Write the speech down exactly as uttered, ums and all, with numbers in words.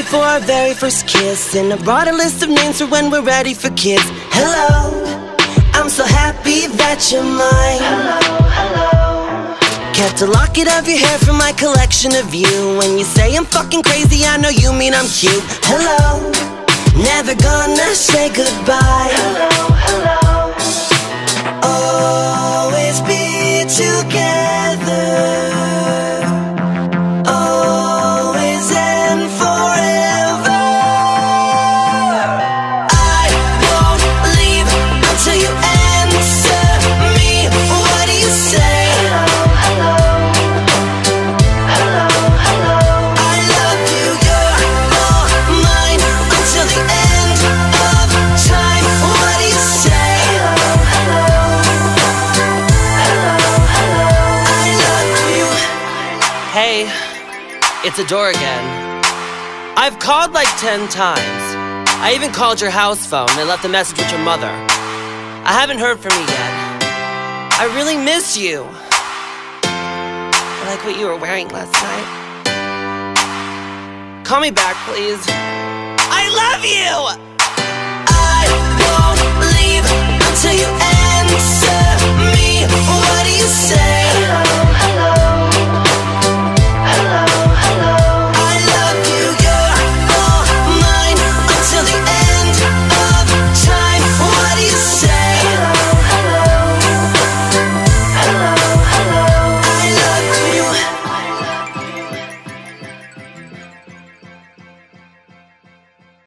for our very first kiss, and I brought a list of names for when we're ready for kids. Hello, I'm so happy that you're mine. Hello, hello. Kept a locket of your hair from my collection of you. When you say I'm fucking crazy, I know you mean I'm cute. Hello, never gonna say goodbye. Hello, hello. Always be together. Always and forever. I won't leave until you answer me. What do you say? Hello, hello. Hello, hello. I love you, you're all mine until the end of time. What do you say? Hello, hello. Hello, hello. I love you. Hey, it's Adore again. I've called like ten times. I even called your house phone and left a message with your mother. I haven't heard from you yet. I really miss you. I like what you were wearing last night. Call me back, please. I love you! I won't leave until you answer me. What do you say?